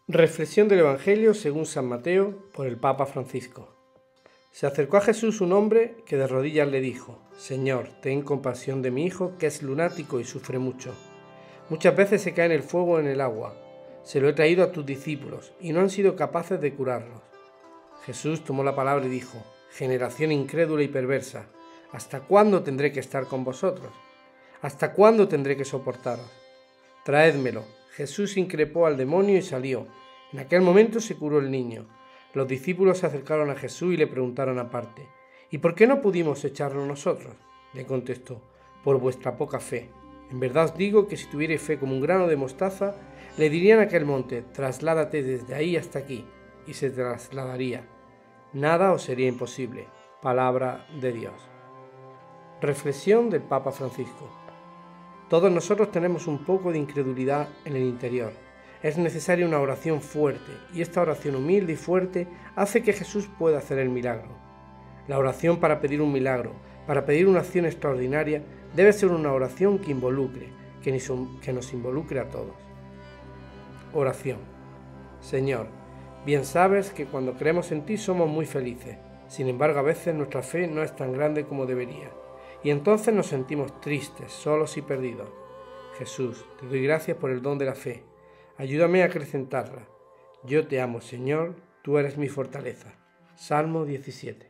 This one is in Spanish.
Reflexión del Evangelio según San Mateo por el Papa Francisco. Se acercó a Jesús un hombre que de rodillas le dijo: Señor, ten compasión de mi hijo, que es lunático y sufre mucho. Muchas veces se cae en el fuego o en el agua. Se lo he traído a tus discípulos y no han sido capaces de curarlos. Jesús tomó la palabra y dijo: Generación incrédula y perversa, ¿hasta cuándo tendré que estar con vosotros? ¿Hasta cuándo tendré que soportaros? Traédmelo. Jesús increpó al demonio y salió. En aquel momento se curó el niño. Los discípulos se acercaron a Jesús y le preguntaron aparte: ¿Y por qué no pudimos echarlo nosotros? Le contestó: por vuestra poca fe. En verdad os digo que si tuvierais fe como un grano de mostaza, le dirían a aquel monte: trasládate desde ahí hasta aquí, y se trasladaría. Nada os sería imposible. Palabra de Dios. Reflexión del Papa Francisco. Todos nosotros tenemos un poco de incredulidad en el interior. Es necesaria una oración fuerte, y esta oración humilde y fuerte hace que Jesús pueda hacer el milagro. La oración para pedir un milagro, para pedir una acción extraordinaria, debe ser una oración que involucre, que nos involucre a todos. Oración. Señor, bien sabes que cuando creemos en ti somos muy felices. Sin embargo, a veces nuestra fe no es tan grande como debería, y entonces nos sentimos tristes, solos y perdidos. Jesús, te doy gracias por el don de la fe. Ayúdame a acrecentarla. Yo te amo, Señor, tú eres mi fortaleza. Salmo 17.